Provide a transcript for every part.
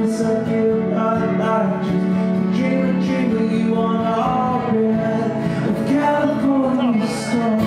yes, I give my life just dream a dream of you on our bed of California stars.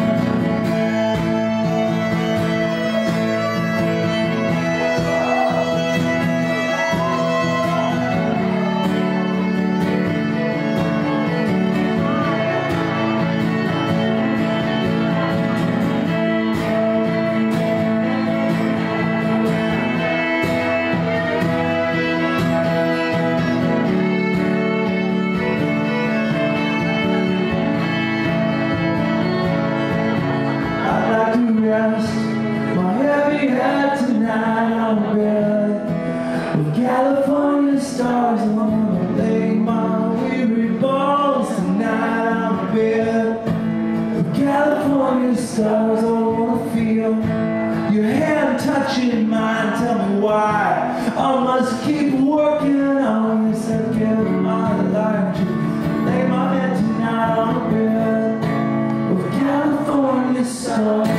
Rest my heavy head tonight on the bed with California stars. I wanna lay my weary balls tonight on the bed with California stars. I wanna feel your hand touching mine. Tell me why I must keep working on this. I give my life to lay my head tonight on the bed with California stars.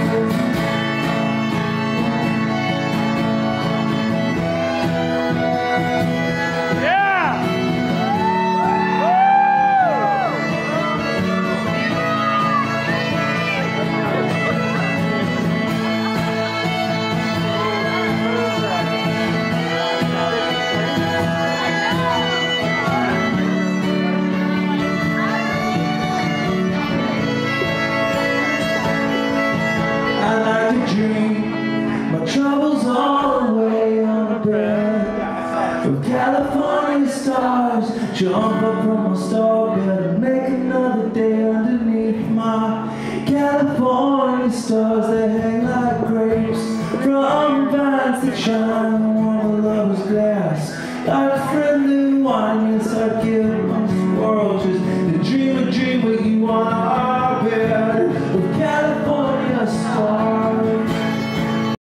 My troubles all the way on the bed of California stars. Jump up from my star bed and make another day underneath my California stars. They hang like grapes from vines that shine on a lover's glass like friendly wine. Yes, I give my world just to dream a dream with you on.